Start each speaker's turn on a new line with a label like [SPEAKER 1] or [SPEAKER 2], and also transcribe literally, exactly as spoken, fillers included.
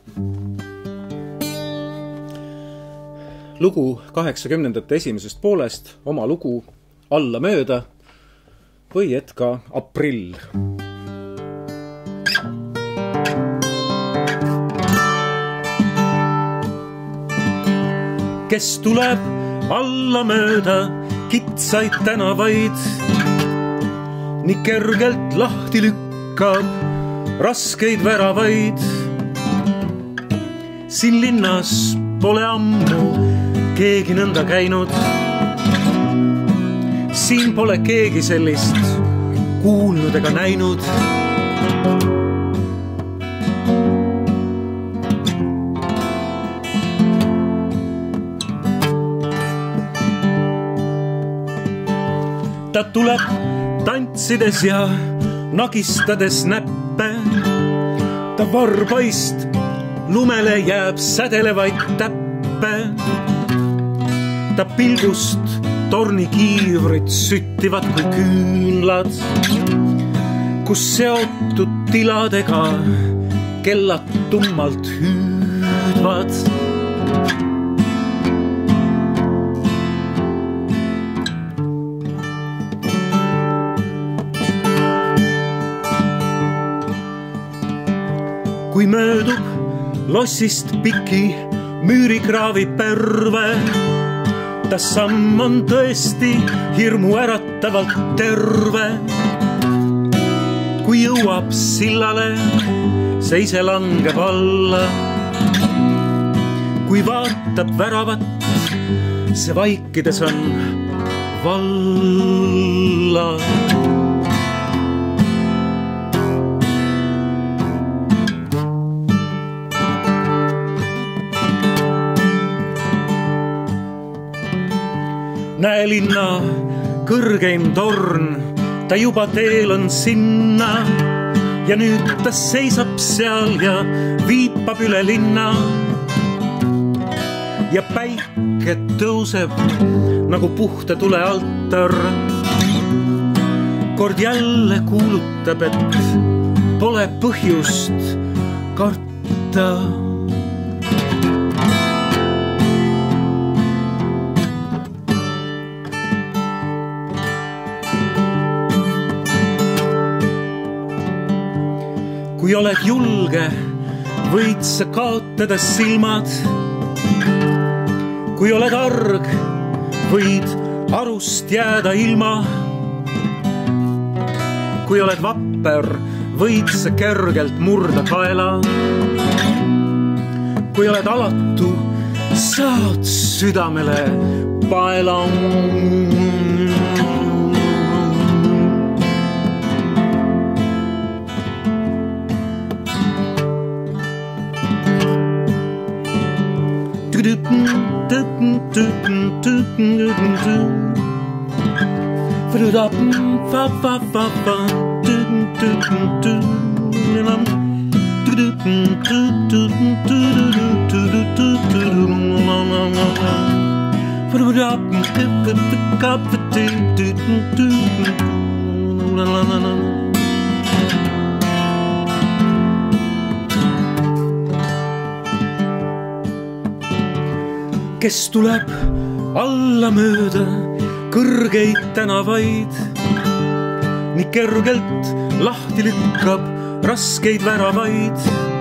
[SPEAKER 1] Lugu kaheksakümnendate esimesest poolest, oma lugu Alla mööda või et ka Aprill. Kes tuleb alla mööda kitsaid tänavaid, nii kergelt lahti lükkab raskeid väravaid. Siin linnas pole ammu keegi nõnda käinud, siin pole keegi sellist kuulnud ega näinud. Ta tuleb tantsides ja nagistades näppe, ta varbaist lumele jääb sädelevaid täppe. Ta pilgust tornikiivrid süttivad kui küünlad, kus seotud tiladega kellad tummalt hüüdvad. Kui möödub lossist piki müürikraavi perve, ta samm on tõesti hirmu äratavalt terve. Kui jõuab sillale, see ise langeb alla. Kui vaatab väravat, see vaikides on valla. Näe linna kõrgeim torn, ta juba teel on sinna ja nüüd ta seisab seal ja viipab üle linna. Ja päike tõuseb nagu puhta tule altar. Kord jälle kuulutab, et pole põhjust karta. Kui oled julge, võid sa kaotada silmad. Kui oled arg, võid arust jääda ilma. Kui oled vapper, võid sa kergelt murda kaela. Kui oled alatu, saad südamele paela. Kes tuleb alla mööda kõrgeid tänavaid, nii kergelt lahti lükkab raskeid väravaid.